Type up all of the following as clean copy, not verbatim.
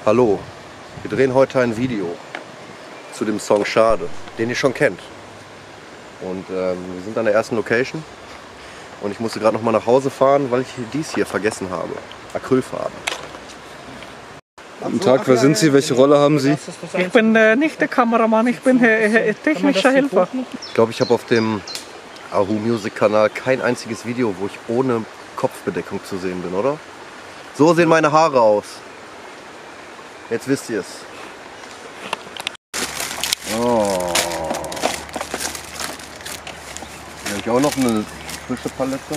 Hallo, wir drehen heute ein Video zu dem Song Schade, den ihr schon kennt. Und wir sind an der ersten Location und ich musste gerade noch mal nach Hause fahren, weil ich dies hier vergessen habe. Acrylfarben. Guten Tag, wer sind Sie? Welche Rolle haben Sie? Ich bin nicht der Kameramann, ich bin technischer Helfer. Ich glaube, ich habe auf dem Ahu Music Kanal kein einziges Video, wo ich ohne Kopfbedeckung zu sehen bin, oder? So sehen meine Haare aus. Jetzt wisst ihr es. Oh. Hier habe ich auch noch eine frische Palette.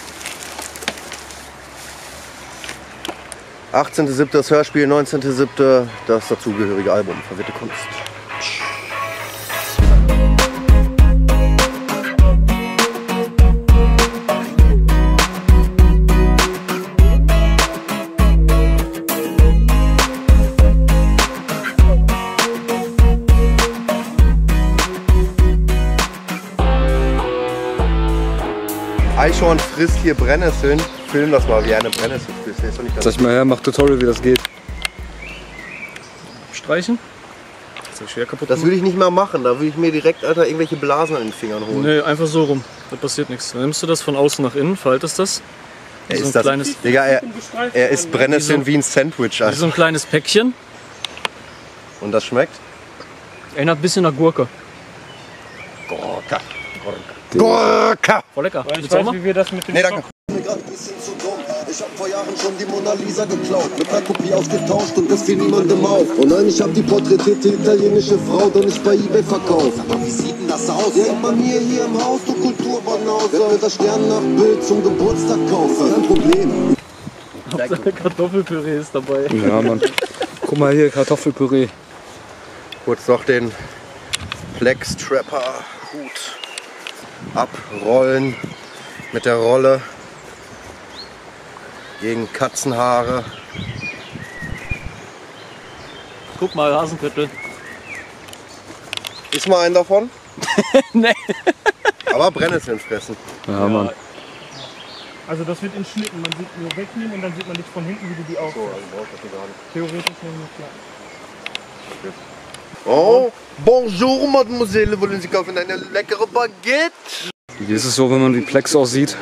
18.07. das Hörspiel, 19.07. das dazugehörige Album Verwirrte Kunst. Eichhorn frisst hier Brennnesseln. Film das mal, wie eine Brennnessel frisst. Ist doch nicht Sag mal her, mach Tutorial, wie das geht. Streichen? Das ist schwer kaputt. Das würde ich nicht mal machen. Da würde ich mir direkt, Alter, irgendwelche Blasen an den Fingern holen. Nee, einfach so rum. Da passiert nichts. Dann nimmst du das von außen nach innen, faltest das. Er so ist ein das, kleines, Digga, er isst Brennnesseln wie ein Sandwich. wie so ein kleines Päckchen. Und das schmeckt? Erinnert ein bisschen nach Gurke. Gurka. Gurka. Voll lecker. Ich weiß, wie wir das mit dem Nee, danke. Ich hab vor Jahren schon die Mona Lisa geklaut, mit einer Kopie ausgetauscht und das fiel niemandem auf. Und nein, ich hab die porträtierte italienische Frau doch nicht bei eBay verkauft. Aber wie sieht denn das aus? Ja, bei mir hier im Haus, du Kulturbanause. Werd mir das Stern nach Bild zum Geburtstag kaufen. Kein Problem. Hauptsache Kartoffelpüree ist dabei. Ja, Mann. Guck mal hier, Kartoffelpüree. Kurz noch den Plex Trapper Hut abrollen mit der Rolle gegen Katzenhaare. Guck mal, Hasenköttel. Ist mal einen davon? Nee. Aber Brennnesseln fressen. Ja, Mann. Also das wird in Schnitten, man sieht nur wegnehmen und dann sieht man nicht von hinten, wie du die auf. Theoretisch nämlich, ja. Oh, bonjour Mademoiselle, wollen Sie kaufen eine leckere Baguette? Wie ist es so, wenn man die Plex aussieht?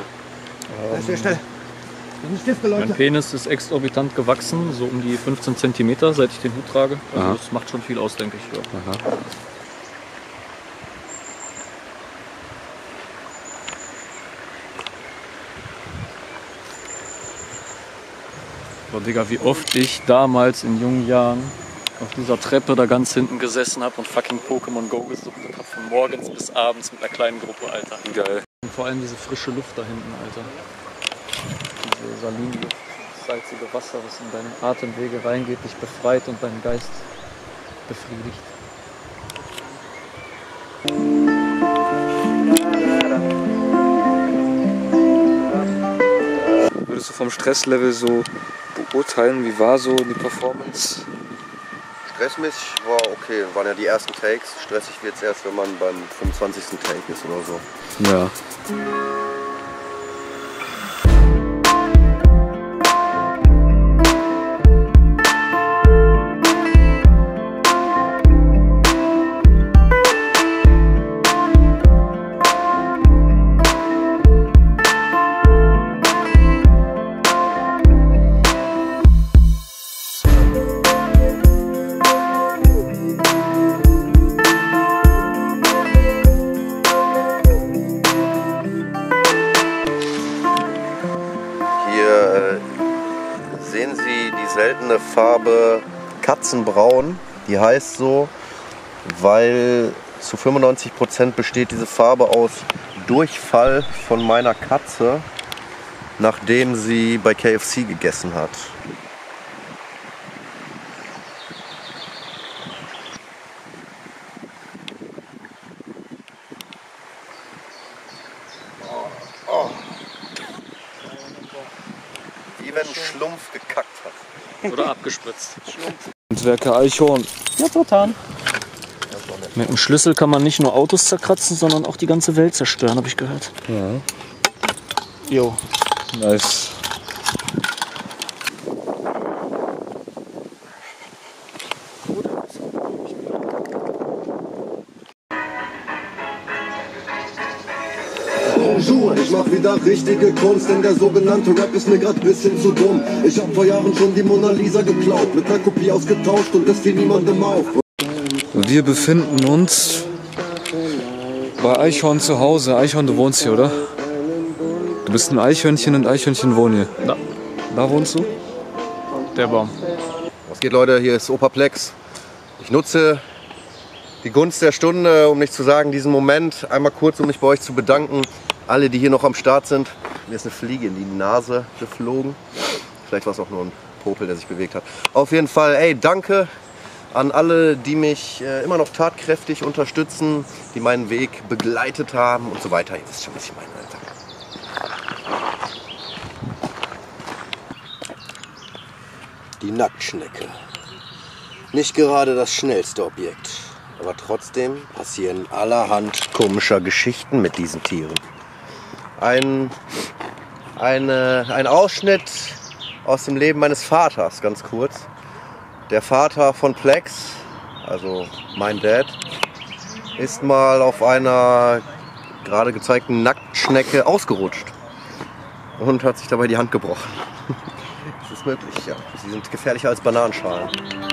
Mein Penis ist exorbitant gewachsen, so um die 15 cm, seit ich den Hut trage. Also das macht schon viel aus, denke ich. Ja. Aha. Boah, Digga, wie oft ich damals in jungen Jahren auf dieser Treppe da ganz hinten gesessen habe und fucking Pokémon Go gesuchtet habe, von morgens bis abends mit einer kleinen Gruppe, Alter. Geil. Und vor allem diese frische Luft da hinten, Alter. Diese Salinluft, das salzige Wasser, was in deine Atemwege reingeht, dich befreit und deinen Geist befriedigt. Würdest du vom Stresslevel so beurteilen, wie war so die Performance? Stressmäßig war okay, waren ja die ersten Takes. Stressig wird es erst, wenn man beim 25. Take ist oder so. Ja. Sehen Sie die seltene Farbe Katzenbraun, die heißt so, weil zu 95% besteht diese Farbe aus Durchfall von meiner Katze, nachdem sie bei KFC gegessen hat. Wie wenn ein Schlumpf gekackt hat. Oder abgespritzt. Handwerker Eichhorn. Ja, total. Mit dem Schlüssel kann man nicht nur Autos zerkratzen, sondern auch die ganze Welt zerstören, habe ich gehört. Ja. Jo. Nice. Bonjour, ich mach wieder richtige Kunst, denn der sogenannte Rap ist mir grad bisschen zu dumm. Ich hab vor Jahren schon die Mona Lisa geklaut, mit einer Kopie ausgetauscht und das fiel niemandem auf. Wir befinden uns bei Eichhorn zu Hause. Eichhorn, du wohnst hier, oder? Du bist ein Eichhörnchen und Eichhörnchen wohnen hier. Da. Da wohnst du? Der Baum. Was geht, Leute? Hier ist Opaplex. Ich nutze die Gunst der Stunde, um nicht zu sagen, diesen Moment einmal kurz, um mich bei euch zu bedanken. Alle, die hier noch am Start sind. Mir ist eine Fliege in die Nase geflogen. Vielleicht war es auch nur ein Popel, der sich bewegt hat. Auf jeden Fall, ey, danke an alle, die mich immer noch tatkräftig unterstützen, die meinen Weg begleitet haben und so weiter. Ihr wisst schon, was ich meine, Alter. Die Nacktschnecke. Nicht gerade das schnellste Objekt, aber trotzdem passieren allerhand komischer Geschichten mit diesen Tieren. Ein Ausschnitt aus dem Leben meines Vaters, ganz kurz. Der Vater von Plex, also mein Dad, ist mal auf einer gerade gezeigten Nacktschnecke ausgerutscht und hat sich dabei die Hand gebrochen. Das ist möglich, ja. Sie sind gefährlicher als Bananenschalen.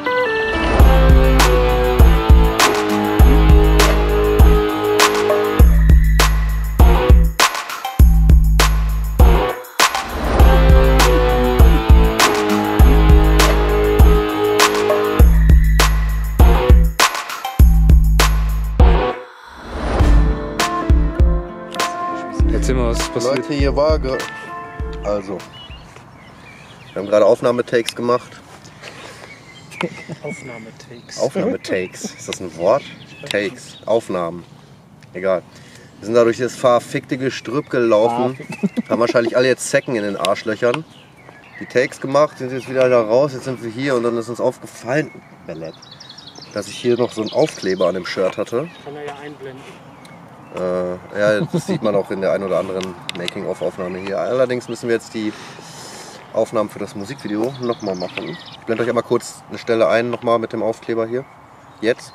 Erzähl mal, was ist passiert? Leute, hier war also, wir haben gerade Aufnahmetakes gemacht. Aufnahmetakes. Aufnahmetakes, ist das ein Wort? Takes, Aufnahmen. Egal. Wir sind da durch das verfickte Gestrüpp gelaufen. Haben wahrscheinlich alle jetzt Zecken in den Arschlöchern. Die Takes gemacht, sind jetzt wieder da raus. Jetzt sind wir hier und dann ist uns aufgefallen, Ballett, dass ich hier noch so einen Aufkleber an dem Shirt hatte. Kann er ja einblenden. Ja, das sieht man auch in der ein oder anderen Making-of-Aufnahme hier. Allerdings müssen wir jetzt die Aufnahmen für das Musikvideo nochmal machen. Ich blende euch einmal kurz eine Stelle ein, nochmal mit dem Aufkleber hier. Jetzt.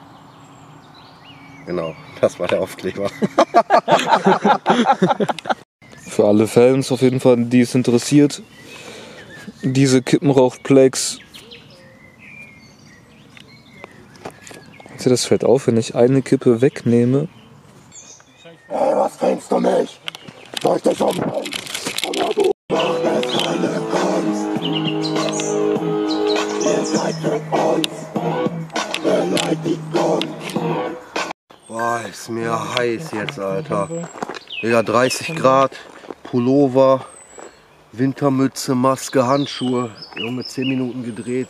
Genau, das war der Aufkleber. Für alle Fans auf jeden Fall, die es interessiert. Diese Kippenrauch-Plex. Seht, das fällt auf, wenn ich eine Kippe wegnehme. Hey, was fängst du mich? Soll ich dich umbringen? Oder du machst es keine Kunst. Ihr seid für uns Beleidigung. Boah, ist mir heiß jetzt, Alter. Ja, 30 Grad, Pullover, Wintermütze, Maske, Handschuhe. Junge, 10 Minuten gedreht.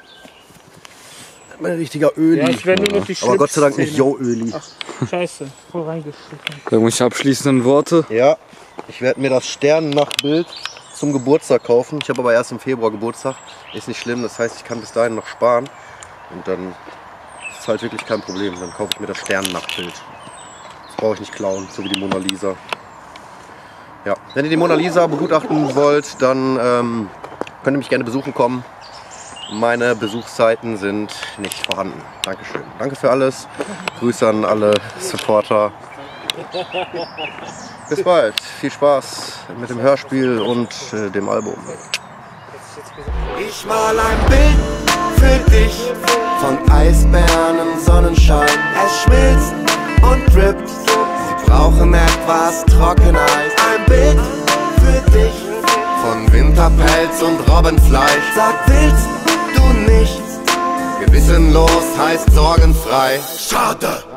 Mein richtiger Öli. Ja, ich werde nur noch die Aber Gott sei Dank nicht Schlipsszene. Yo-Öli. Ach, scheiße, voll reingeschnitten. Irgendwelche abschließenden Worte. Ja, ich werde mir das Sternennachtbild zum Geburtstag kaufen. Ich habe aber erst im Februar Geburtstag. Ist nicht schlimm, das heißt, ich kann bis dahin noch sparen. Und dann ist es halt wirklich kein Problem. Dann kaufe ich mir das Sternennachtbild. Das brauche ich nicht klauen, so wie die Mona Lisa. Ja, wenn ihr die Mona Lisa begutachten wollt, dann könnt ihr mich gerne besuchen kommen. Meine Besuchszeiten sind nicht vorhanden. Dankeschön. Danke für alles. Grüße an alle Supporter. Bis bald. Viel Spaß mit dem Hörspiel und dem Album. Ich mal ein Bild für dich von Eisbären im Sonnenschein. Es schmilzt und drippt. Sie brauchen etwas Trockeneis. Ein Bild für dich von Winterpelz und Robbenfleisch. Sag, willst du nichts? Gewissenlos heißt sorgenfrei. Schade.